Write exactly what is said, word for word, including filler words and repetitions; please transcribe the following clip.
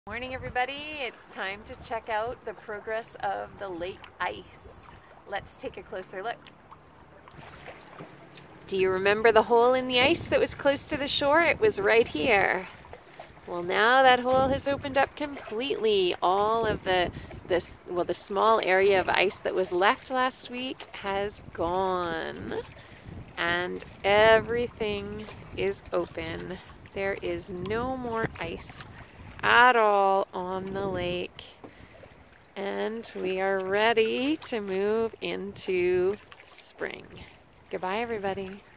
Morning everybody, it's time to check out the progress of the lake ice. Let's take a closer look. Do you remember the hole in the ice that was close to the shore? It was right here. Well, now that hole has opened up completely. All of the this well the small area of ice that was left last week has gone. And everything is open. There is no more ice at all on the lake, and we are ready to move into spring. Goodbye everybody.